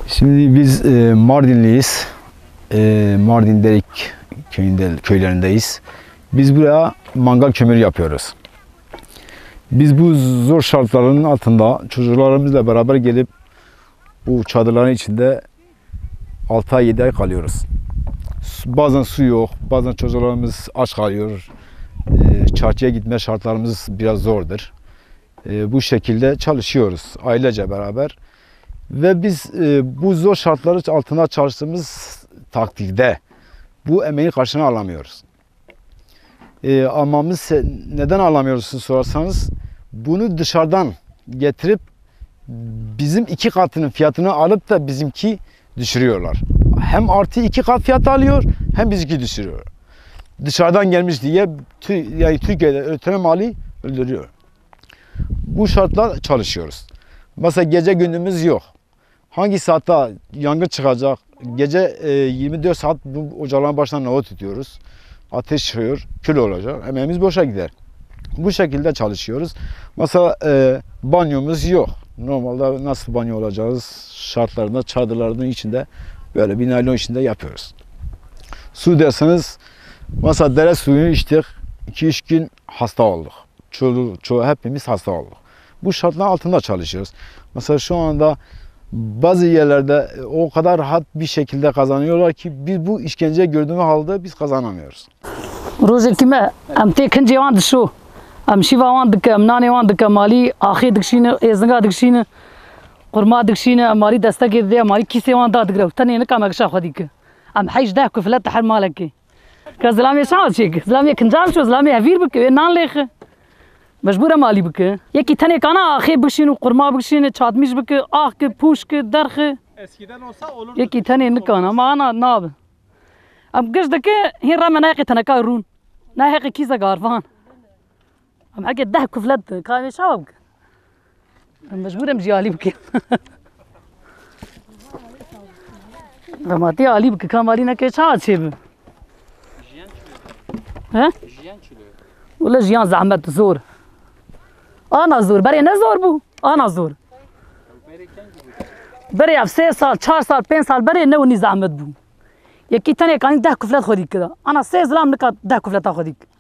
Şimdi biz Mardinliyiz. Mardin Derik köylerindeyiz. Biz buraya mangal kömürü yapıyoruz. Biz bu zor şartların altında çocuklarımızla beraber gelip bu çadırların içinde 6 ay 7 ay kalıyoruz. Bazen su yok, bazen çocuklarımız aç kalıyor. Çarşıya gitme şartlarımız biraz zordur. Bu şekilde çalışıyoruz ailece beraber. Ve biz bu zor şartları altında çalıştığımız takdirde bu emeğin karşılığını alamıyoruz. Almamız neden alamıyoruz sorarsanız, bunu dışarıdan getirip bizim 2 katının fiyatını alıp da bizimki düşürüyorlar. Hem artı 2 kat fiyat alıyor, hem bizimki düşürüyor. Dışarıdan gelmiş diye yani Türkiye'de üretilen mali öldürüyor. Bu şartlar çalışıyoruz. Mesela gece gündüzümüz yok. Hangi saatte yangın çıkacak? Gece 24 saat bu ocakların başına nöbet tutuyoruz. Ateş çıkıyor, kül olacak. Emeğimiz boşa gider. Bu şekilde çalışıyoruz. Mesela banyomuz yok. Normalde nasıl banyo olacağız? Şartlarında, çadırların içinde, böyle bir naylon içinde yapıyoruz. Su derseniz, mesela dere suyunu içtik. 2-3 gün hasta olduk. Çoğu hepimiz hasta olduk. Bu şartlar altında çalışıyoruz. Mesela şu anda bazı yerlerde o kadar rahat bir şekilde kazanıyorlar ki biz bu işkence gördüğümüz halde biz kazanamıyoruz. روزی که من تکن جوان دشو شیوا وان دک نانی وان دک مالی آخر دکشینه ازنگا دکشینه قرما دکشینه مالی دسته که دی مالی کیسه وان داد گرو تنی نکام اگشا خودی که حیج ده کفلت تحر مالکی که زلامی شاول چیک زلامی کنجام شو زلامی هفیر بکه نان لیخه مجبور مالی بکه یکی تنی کانا آخر بکشینه قرما بکشینه چادمیش بکه آخ که پوش که درخه یکی تنی نکانا ما انا ناب ام قصدك هي رمى ناقي تنكارون ناقي كيزا قارفان ام حاجه ده كفلت كان شباب مجبور امجي علي بك رماتي علي بك كان مالينا كي شاد شيب ها ولا جيان زعمت زور انا زور بري نزور بو انا زور بري 3 سال 4 سال 5 سال بري نوني زعمت بو یکی تنه کانی 10 کفلت خودی کدا انا 3 زلام نکات 10 کفلت خودی